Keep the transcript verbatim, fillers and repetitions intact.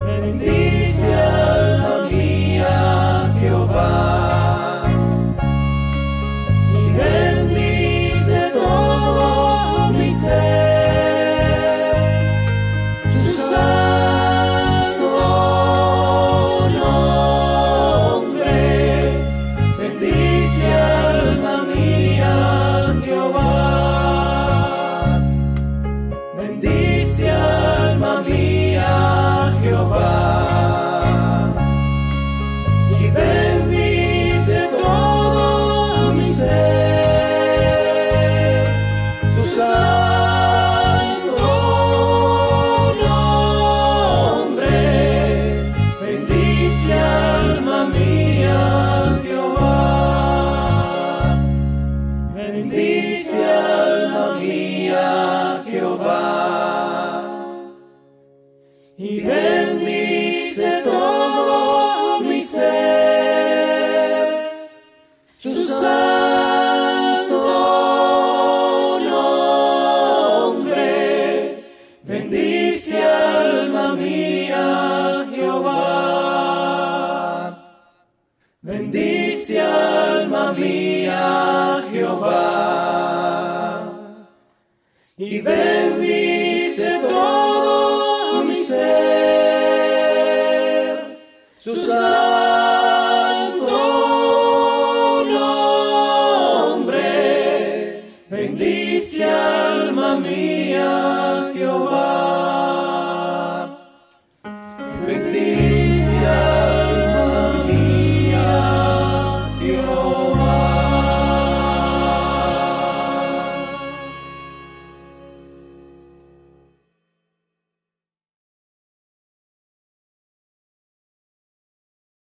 Bendice alma mía Jehová, y bendice todo mi ser, su santo nombre. Bendice alma mía Jehová, bendice alma mía Jehová, y bendice todo mi ser, su santo nombre. Bendice alma mía Jehová, bendice alma mía Jehová, y bendice todo mi ser, su santo nombre. Bendice alma mía Jehová, bendice alma mía Jehová, y bendice todo mi ser, su santo nombre. Bendice alma mía Jehová, bendice